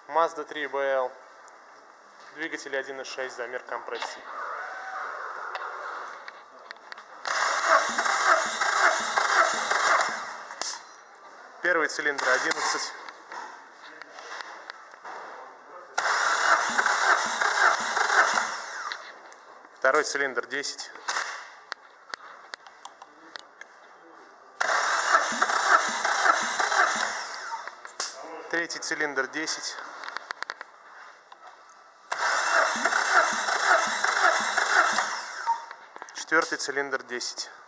Mazda 3 BL. Двигатель 1.6, замер компрессии. Первый цилиндр 11. Второй цилиндр 10. Третий цилиндр 10. Четвертый цилиндр 10.